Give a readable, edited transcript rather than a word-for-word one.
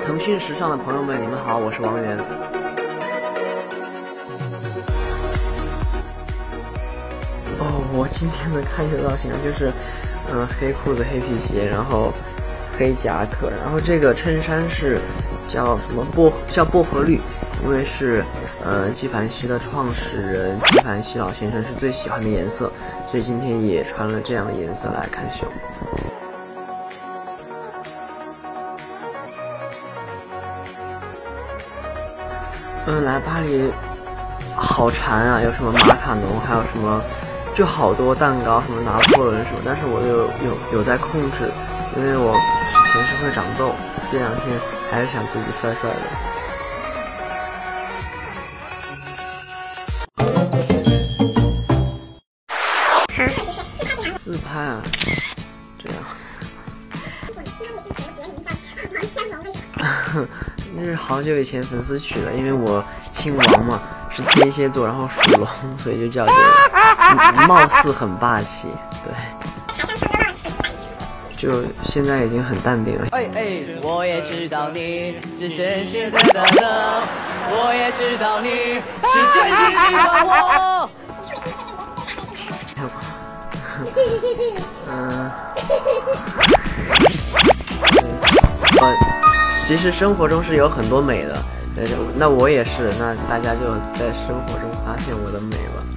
腾讯时尚的朋友们，你们好，我是王源。我今天的开学造型就是黑裤子、黑皮鞋，然后黑夹克，然后这个衬衫是叫什么薄荷绿，因为是纪梵希的创始人纪梵希老先生是最喜欢的颜色，所以今天也穿了这样的颜色来看秀。来巴黎好馋啊，有什么马卡龙，还有什么就好多蛋糕，什么拿破仑什么，但是我有在控制，因为我体前是会长痘，这2天还是想自己帅帅的。自拍啊，这样。那是好久以前粉丝取的，因为我姓王嘛，是天蝎座，然后属龙，所以就叫这个，貌似很霸气，对。就现在已经很淡定了。 我也知道你是真心的，我也知道你是真心喜欢我。 其实生活中是有很多美的，那我也是，那大家就在生活中发现我的美了。